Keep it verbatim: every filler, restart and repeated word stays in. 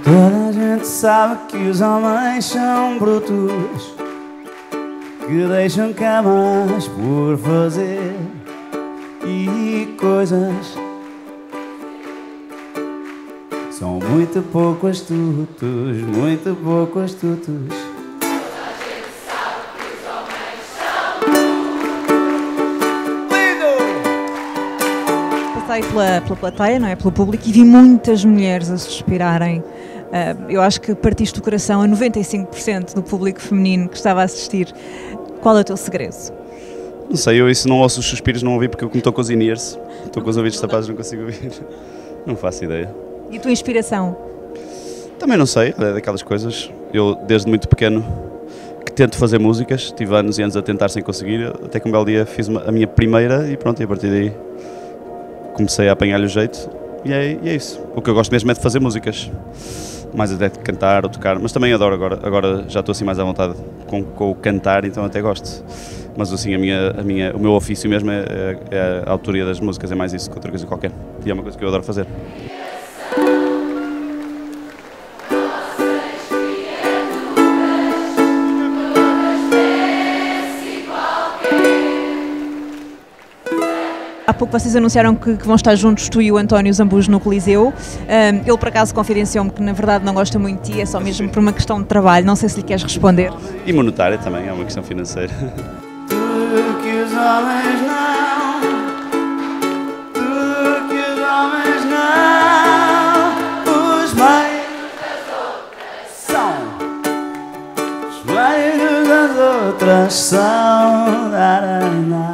Toda a gente sabe que os homens são brutos, que deixam camas por fazer e coisas. São muito pouco astutos, muito pouco astutos. Toda a gente sabe que os homens são Lindo! Passei pela, pela plateia, não é? Pelo público, e vi muitas mulheres a suspirarem. Uh, eu acho que partiste o coração a noventa e cinco por cento do público feminino que estava a assistir. Qual é o teu segredo? Não sei, eu isso não ouço os suspiros, não ouvi porque eu como estou com os in-ears, estou com os ouvidos tapados, não consigo ouvir. Não faço ideia. E a tua inspiração? Também não sei, é daquelas coisas. Eu, desde muito pequeno, que tento fazer músicas, tive anos e anos a tentar sem conseguir, até que um belo dia fiz uma, a minha primeira e pronto, e a partir daí comecei a apanhar-lhe o jeito e é, e é isso. O que eu gosto mesmo é de fazer músicas, mais até de cantar ou tocar, mas também adoro agora, agora já estou assim mais à vontade com, com o cantar, então até gosto. Mas assim, a minha, a minha, o meu ofício mesmo é, é, é a autoria das músicas, é mais isso que outra coisa qualquer. E é uma coisa que eu adoro fazer. Há pouco vocês anunciaram que, que vão estar juntos, tu e o António Zambujo, no Coliseu. Um, ele, por acaso, confidenciou-me que, na verdade, não gosta muito de ti, é só mesmo por uma questão de trabalho. Não sei se lhe queres responder. E monetária também, é uma questão financeira. Tudo que os homens não, tudo que os homens não, os meios das outras são, os meios das outras são.